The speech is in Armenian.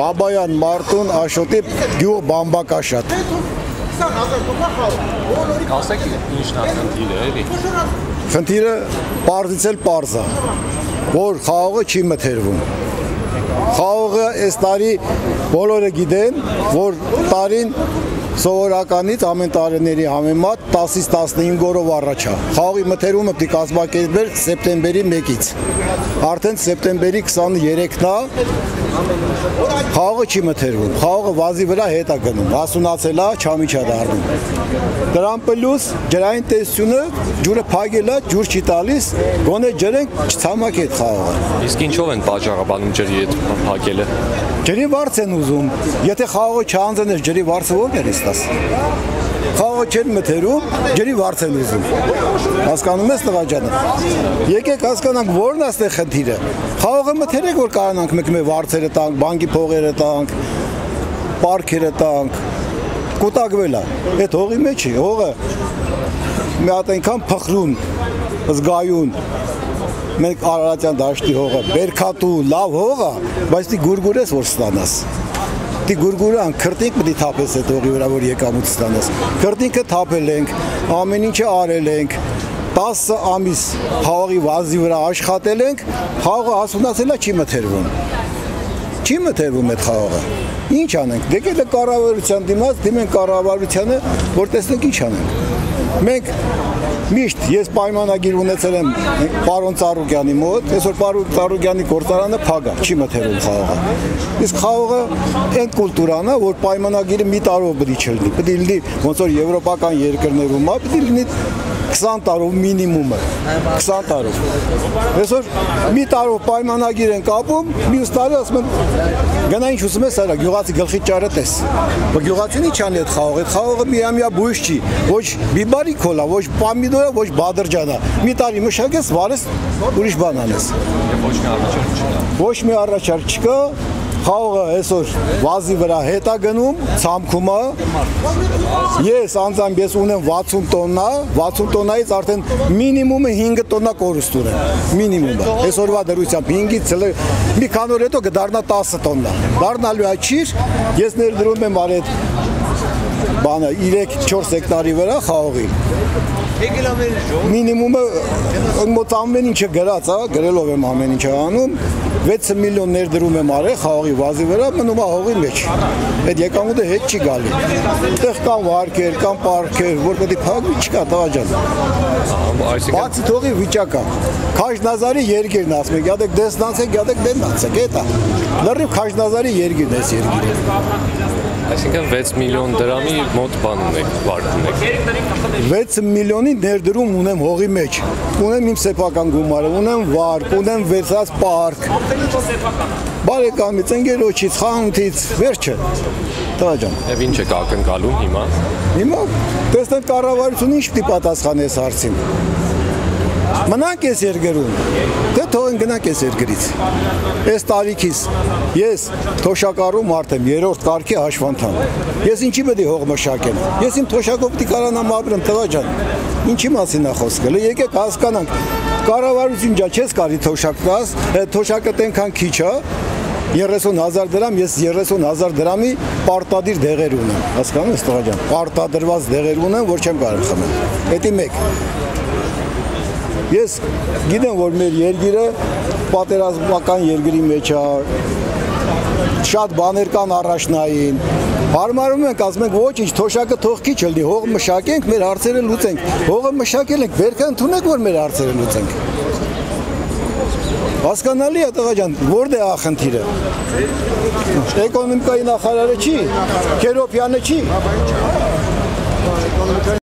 Բաբայան Մարտուն Աշոտի գյուղ Բամբակաշատ։ Ասեք ինչն է խնդիրը, էլի։ Խնդիրը պարզից էլ պարզ է, որ խաղողը չի մթերվում։ Խաղողը այս տարի բոլորը գիտեն, որ տարին սովորականից ամեն տարիների համեմատ 10-ից 15 օրով առաջ է։ Խաղողի մթերումը պիտի կազմակերպվեր սեպտեմբերի 1-ից։ Արդեն սեպտեմբերի 23-ն է, խաղողը չի մթերվում։ Խաղողը վազի վրա հետ է գնում, հասունացել է, չամիջ է դառնում։ Դրան պլյուս ջրային տեսությունը ջուրը փակել է, ջուր չի տալիս, գոնե ջրենք չցամաքի այդ խաղողը։ Իսկ ինչով են պատճառաբանում ջրի այդ փակելը։ Ջրի վարձ են ուզում, եթե խաղողը չանձներ ջրի վարձը ո՞րն է ստաս։ Խաղողը չեն մթերում, ջրի վարձ են ուզում։ Հասկանում ես տղա ջանը։ Եկեք հասկանանք ո՞րն է այստեղ խնդիրը։ Խաղողը մթերեք, որ կարողանանք մեկ վարձերը տանք, բանկի փողերը տանք, պարկերը տանք, կուտակվել է։ Այդ հողի մեջ է, հողը մի հատ այնքան փխրուն, զգայուն։ Մենք Արարատյան դաշտի հողը, բերքատու, լավ հող է, բայց դի գուրգուրես որ ստանաս։ Դի գուրգուրան քրտինք պիտի թափես այդ հողի վրա, որ եկամուտ ստանաս։ Քրտինքը թափել ենք, ամեն ինչը արել ենք, 10 ամիս խաղողի վազի վրա աշխատել ենք, խաղողը հասունացել է, չի մթերվում։ Չի մթերվում այդ խաղողը։ Ինչ անենք։ Դեկել է կառավարության դիմաց, դիմենք կառավարությանը, որ տեսնենք ինչ անենք։ Մենք միշտ ես պայմանագիր ունեցել եմ պարոն Ծառուկյանի մոտ, այսօր պարոն Ծառուկյանի գործարանը փակ է, չի մթերում խաղողը։ Իսկ խաղողը այն կուլտուրան է, որ պայմանագիրը մի տարով պետք է չլինի, պետք է լինի ոնց որ եվրոպական երկրներում է, պետք է լինի 20 տարով մինիմումը, 20 տարով։ Այսօր մի տարով պայմանագիր են կապում, մյուս տարի ասում են գնա ինչ ուզում ես արա, գյուղացի գլխի ճարը տես։ Բայց գյուղացին ինչ անի այդ խաղողը միամյա բույս չի, ոչ բիբարի քոլա, ոչ պամիդորա, ոչ բադրջանա։ Մի տարի մշակես, վարես, ուրիշ բան անես։ Ոչ մի առաջարկ չկա։ Խաղողը այսօր վազի վրա հետ է գնում, ցամքում է։ Ես անձամբ ես ունեմ 60 տոննա, 60 տոննայից արդեն մինիմումը 5 տոննա կորուստ ունեմ, մինիմումը։ Այսօրվա դրությամբ 5-ից մի քանի օր հետո կդառնա 10 տոննա։ Դառնալու է ճիշտ, ես ներդրում եմ արդ բանը 3-4 հեկտարի վրա խաղողի։ Մինիմումը մոտ ամեն ինչը գրած է, գրելով եմ ամեն ինչը անում, 6 միլիոն ներդրում եմ արել խաղողի վազի վրա, մնում է հողի մեջ։ Այդ եկամուտը հետ չի գալի։ Այդտեղ կան վարկեր, կան պարկեր, որ պետք է փակվի, չկա տղա ջան։ Բացի թողի վիճակա։ Քաշնազարի երկիրն ասում եք, յադեք դեսնացեք, յադեք դենացեք, էդ է։ Լրիվ Քաշնազարի երկիրն է երկիրը։ Այսինքն 6 միլիոն դրամի մոտ բան ունեք, վարկ ունեք։ 6 միլիոնի ներդրում ունեմ հողի մեջ, ունեմ իմ սեփական գումարը, ունեմ վարկ, ունեմ վերցած պարկ, բարեկամից, ընկերոջից, խանութից, վերջը, տղա ջան։ Եվ ինչ եք ակնկալում հիմա։ Հիմա տեսնենք կառավարությունը ինչ պիտի պատասխանի այս հարցին։ Մնանք այս երկրում, թե թողեն գնանք այս երկրից։ Այս տարիքից ես թոշակառու մարդ եմ, 3-րդ կարգի հաշվանդամ։ Ես ինչի պետք է հող մշակեմ։ Ես իմ թոշակով պետք է կարողանամ ապրեմ, տղա ջան։ Ինչի մասին է խոսքը։ Եկեք հասկանանք, կառավարություն ջա չես կարի թոշակ տաս, այդ թոշակը այնքան քիչ է, 30,000 դրամ, ես 30,000 դրամի պարտադիր դեղեր ունեմ։ Հասկանում ես տղա ջան, պարտադրված դեղեր ունեմ, որ չեմ կարող խմել։ Դա մեկ։ Ես գիտեմ, որ մեր երկիրը պատերազմական երկրի մեջ է, շատ բաներ կան առաջնային, հարմարում ենք, ասում ենք ոչինչ, թոշակը թող քիչ լինի, հող մշակենք, մեր հարցերը լուծենք, հողը մշակել ենք, վերքը ընդունենք, որ մեր հարցերը լուծենք։ Հասկանալի է տղա ջան, որտե՞ղ է խնդիրը։ Էկոնոմիկայի նախարարը չի, Քերոփյանը չի։